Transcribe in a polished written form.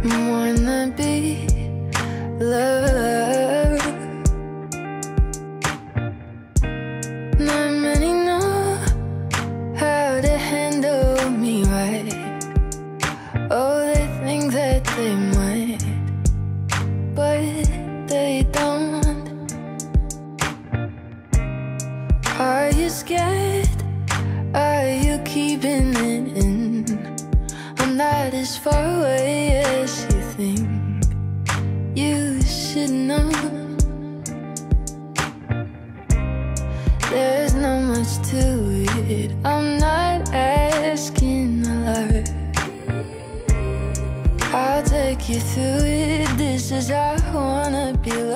wanna be loved. Not many know how to handle me right. Oh, they think that they might, but they don't. Are you scared? Are you keeping it in? I'm not as far away as you think. You should know there's not much to it. I'm not asking a lot. I'll take you through it. This is how I wanna be.